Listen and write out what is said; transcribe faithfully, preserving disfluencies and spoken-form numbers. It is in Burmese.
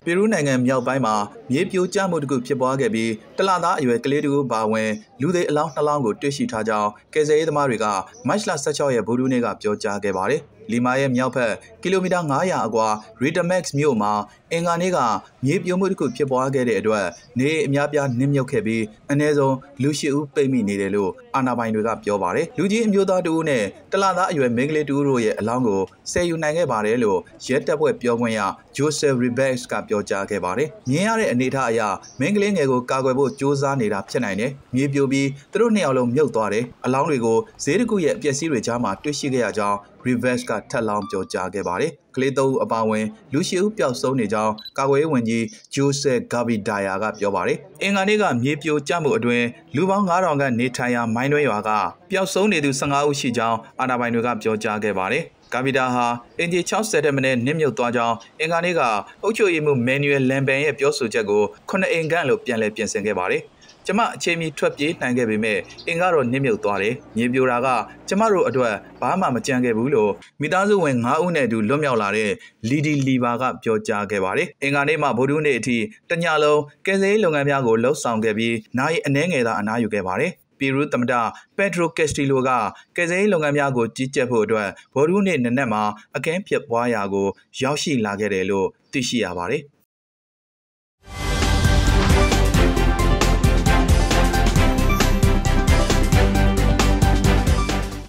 ပီရူးနိုင်ငံမြောက်ပိုင်းမှာမြေပြိုကျမှုတစ်ခုဖြစ်ပွားခဲ့ပြီးတလသားအရွယ်ကလေးတူပါဝင်လူတွေအလောင်းနှလောင်းကိုတွေ့ရှိထားကြောင်းကယ်ဆယ်ရေးသမားတွေကမတ်လဆယ့်ခြောက်ရက်ဗုဒ္ဓဟူးနေ့ကပြောကြားခဲ့ပါတယ်။လီမာရဲ့မြောက်ဘက်ကီလိုမီတာငါးရာအကွာရီတမက်စ်မြို့မှာအင်္ဂါနေ့ကမြေပြိုမှုတစ်ခုဖြစ်ပွားခဲ့တဲ့အတွက်နေအများပြားနစ်မြုပ်ခဲ့ပြီးအနည်းဆုံးလူရှစ်ဦးပိတ်မိနေတယ်လို့အာဏာပိုင်တွေကပြောပါတယ်။လူကြီးအမျိုးသားတဦးနဲ့တလသားအရွယ်မိန်းကလေးတူတို့ရဲ့အလောင်းကိုဆယ်ယူနိုင်ခဲ့ပါတယ်လို့ရဲတပ်ဖွဲ့ပြောခွင့်ရဂျိုဆယ်ရီဘက်စ်ကပြောကြားခဲ့ပါတယ်။မြင်ရတဲ့အနေအထားအရမိန်းကလေးငယ်ကိုကာကွယ်ဖို့ကြိုးစားနေတာဖြစ်နိုင်တယ်။မြေပြိုပြီးသူတို့နှစ်ယောက်လုံးမြုပ်သွားတယ်။အလောင်းတွေကိုဈေးတစ်ခုရဲ့အပျက်စီးတွေကြားမှာတွေ့ရှိခဲ့ရကြောင်းRivers ကထပ်လောင်းပြောကြားခဲ့ပါတယ်။ကလေးသုံးဦးအပါအဝင်လူရှစ်ဦးပျောက်ဆုံးနေကြောင်းကာကွယ်ရေးဝန်ကြီးဂျိုဆယ်ဂါဘီဒါယာကပြောပါတယ်။အင်္ဂါနေ့ကမြေပြိုကျမှုအတွင်းလူပေါင်းငါးထောင်ကနေထိုင်ရာမိုင်းတွဲရွာကပျောက်ဆုံးနေသူဆယ့်ငါးဦးရှိကြောင်းအာဏာပိုင်တွေကပြောကြားခဲ့ပါတယ်။ဂါဘီဒါဟာအင်ဂျီခြောက်ဆယ်တက်မနဲ့နစ်မြုပ်သွားကြောင်းအင်္ဂါနေ့ကအုပ်ချုပ်ရေးမှူးမန်နျူယ်လန်ဘန်ရဲ့ပြောဆိုချက်ကိုခုနှစ်အိမ်ခန့်လို့ပြန်လည်ပြင်ဆင်ခဲ့ပါတယ်။ကျမအချိန်မီထွက်ပြေးနိုင်ခဲ့ပေမဲ့အင်ကတော့နစ်မြုပ်သွားတယ်။မြေပြိုတာကကျမတို့အတွက်ဘာမှမကြံခဲ့ဘူးလို့မိသားစုဝင်ငါးဦးနဲ့အတူလွတ်မြောက်လာတဲ့လီဒီလီဘာကပြောကြားခဲ့ပါတယ်။အင်္ဂါနေ့မှာဗုဒ္ဓဟူးနေ့အထိတညလုံးကယ်ဆယ်ရေးလုပ်ငန်းများကိုလှုပ်ဆောင်ခဲ့ပြီးနိုင်အနှဲငယ်သာအနားယူခဲ့ပါတယ်။ပီရူးသမ္မတပက်ဒရိုကက်စတီလိုကကယ်ဆယ်ရေးလုပ်ငန်းများကိုကြီးကြပ်ဖို့အတွက်ဗုဒ္ဓဟူးနေ့နံနက်မှာအခင်းဖြစ်ပွားရာကိုရောက်ရှိလာခဲ့တယ်လို့သိရှိရပါတယ်။